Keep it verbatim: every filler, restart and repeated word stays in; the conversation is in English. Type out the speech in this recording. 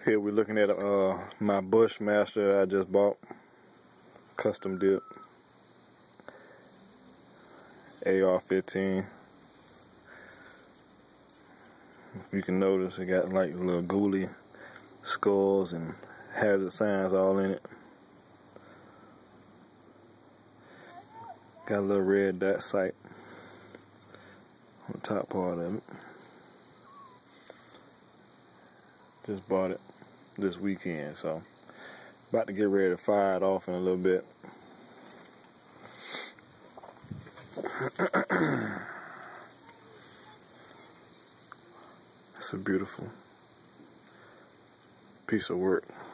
Here we're looking at uh, my Bushmaster I just bought, custom dip, A R fifteen. You can notice it got like little ghoulie skulls and hazard signs all in it. Got a little red dot sight on the top part of it. Just bought it this weekend, so about to get ready to fire it off in a little bit. It's a beautiful piece of work.